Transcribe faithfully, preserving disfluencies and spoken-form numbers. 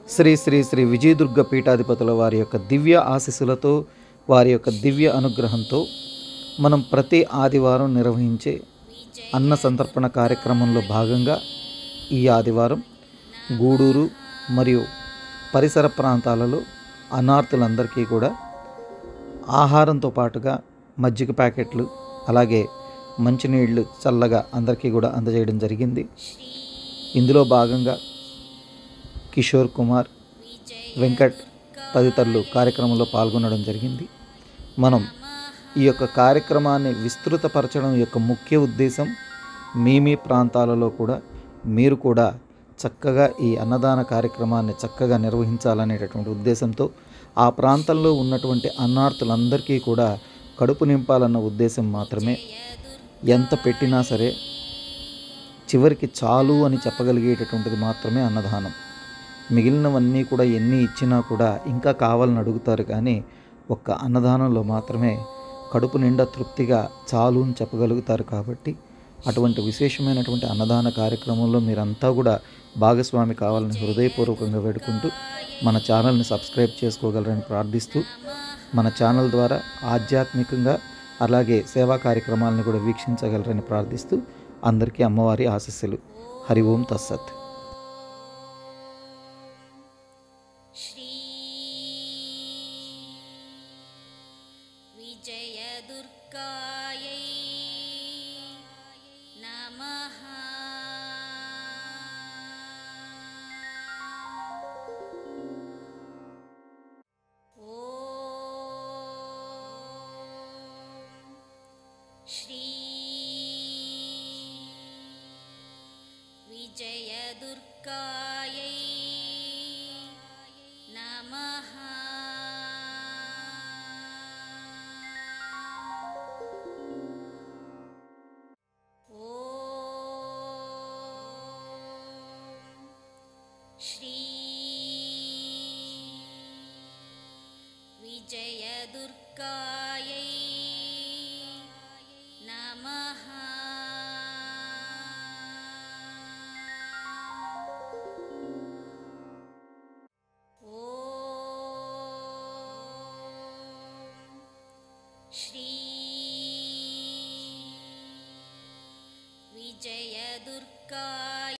శ్రీ శ్రీ శ్రీ విజయదుర్గ పీఠాధిపతుల వారి యొక్క దివ్య ఆశీస్సులతో, వారి యొక్క దివ్య అనుగ్రహంతో మనం ప్రతి ఆదివారం నిర్వహించే అన్న సంతర్పణ కార్యక్రమంలో భాగంగా ఈ ఆదివారం గూడూరు మరియు పరిసర ప్రాంతాలలో అన్నార్థులందరికీ కూడా ఆహారంతో పాటుగా మజ్జిగ ప్యాకెట్లు, అలాగే మంచినీళ్ళు చల్లగా అందరికీ కూడా అందజేయడం జరిగింది. ఇందులో భాగంగా కిషోర్ కుమార్, వెంకట్ తదితరులు కార్యక్రమంలో పాల్గొనడం జరిగింది. మనం ఈ యొక్క కార్యక్రమాన్ని విస్తృతపరచడం యొక్క ముఖ్య ఉద్దేశం మీ మీ ప్రాంతాలలో కూడా మీరు కూడా చక్కగా ఈ అన్నదాన కార్యక్రమాన్ని చక్కగా నిర్వహించాలనేటటువంటి ఉద్దేశంతో, ఆ ప్రాంతంలో ఉన్నటువంటి అన్నార్థులందరికీ కూడా కడుపు నింపాలన్న ఉద్దేశం మాత్రమే. ఎంత పెట్టినా సరే చివరికి చాలు అని చెప్పగలిగేటటువంటిది మాత్రమే అన్నదానం. మిగిలినవన్నీ కూడా ఎన్ని ఇచ్చినా కూడా ఇంకా కావాలని అడుగుతారు, కానీ ఒక్క అన్నదానంలో మాత్రమే కడుపు నిండా తృప్తిగా చాలు అని చెప్పగలుగుతారు. కాబట్టి అటువంటి విశేషమైనటువంటి అన్నదాన కార్యక్రమంలో మీరంతా కూడా భాగస్వామి కావాలని హృదయపూర్వకంగా వేడుకుంటూ మన ఛానల్ని సబ్స్క్రైబ్ చేసుకోగలరని ప్రార్థిస్తూ, మన ఛానల్ ద్వారా ఆధ్యాత్మికంగా అలాగే సేవా కార్యక్రమాలను కూడా వీక్షించగలరని ప్రార్థిస్తూ అందరికీ అమ్మవారి ఆశీస్సులు. హరి ఓం తస్సత్. శ్రీ విజయదుర్గాయై నమః. ఓం శ్రీ విజయదుర్గాయై నమః. ఓం శ్రీ విజయదుర్గాయై నమః. శ్రీ విజయదుర్గాయై